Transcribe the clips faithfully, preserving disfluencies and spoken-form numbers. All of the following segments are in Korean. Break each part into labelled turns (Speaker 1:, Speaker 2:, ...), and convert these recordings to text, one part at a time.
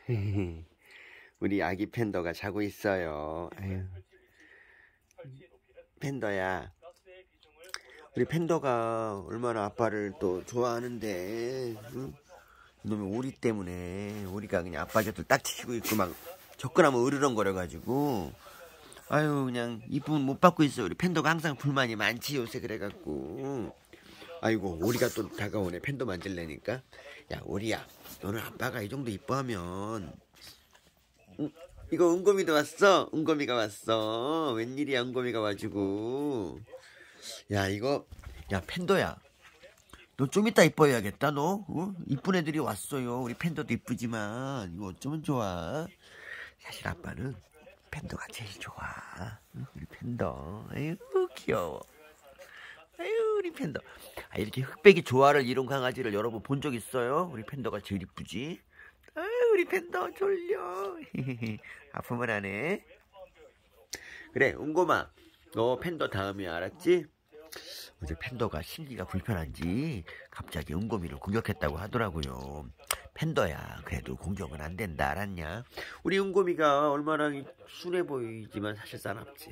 Speaker 1: 우리 아기 팬더가 자고 있어요. 아유. 팬더야, 우리 팬더가 얼마나 아빠를 또 좋아하는데, 응? 이놈의 오리 때문에 오리가 그냥 아빠 곁을 딱 치고 있고 막 접근하면 으르렁거려가지고, 아유 그냥 이쁨 못 받고 있어요. 우리 팬더가 항상 불만이 많지 요새. 그래갖고 아이고 오리가 또 다가오네. 팬더 만질래니까. 야 오리야, 너는 아빠가 이 정도 이뻐하면, 응? 이거 은곰이도 왔어. 은곰이가 왔어. 웬일이야 은곰이가 와주고. 야 이거, 야 팬더야, 너 좀 이따 이뻐해야겠다. 너 어? 이쁜 애들이 왔어요. 우리 팬더도 이쁘지만 이거 어쩌면 좋아. 사실 아빠는 팬더가 제일 좋아. 응? 우리 팬더. 아유 귀여워. 아유 우리 팬더. 아, 이렇게 흑백이 조화를 이룬 강아지를 여러분 본 적 있어요? 우리 팬더가 제일 이쁘지. 아유 우리 팬더 졸려. 아프면 안 해. 그래 은곰아, 너 팬더 다음이야. 알았지? 어제 팬더가 심기가 불편한지 갑자기 은곰이를 공격했다고 하더라고요. 팬더야, 그래도 공격은 안 된다. 알았냐? 우리 은곰이가 얼마나 순해 보이지만 사실 사납지.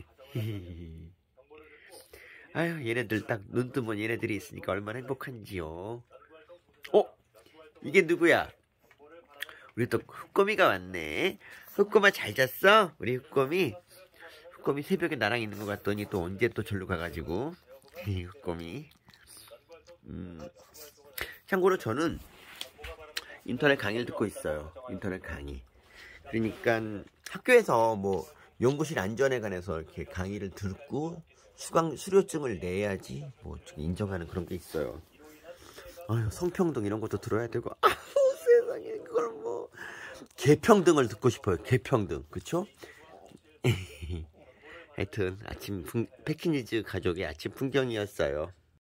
Speaker 1: 아유 얘네들 딱 눈 뜨면 얘네들이 있으니까 얼마나 행복한지요. 어? 이게 누구야? 우리 또 흑곰이가 왔네. 흑곰아 잘 잤어? 우리 흑곰이. 흑곰이 새벽에 나랑 있는 것 같더니 또 언제 또 절로 가가지고. 흑곰이. 음. 참고로 저는 인터넷 강의를 듣고 있어요. 인터넷 강의. 그러니까 학교에서 뭐 연구실 안전에 관해서 이렇게 강의를 듣고 수강 수료증을 내야지 뭐 인정하는 그런 게 있어요. 아유, 성평등 이런 것도 들어야 되고. 아우 세상에, 그걸 뭐 개평등을 듣고 싶어요. 개평등. 그쵸? 하여튼 아침 풍, 패키니즈 가족의 아침 풍경이었어요.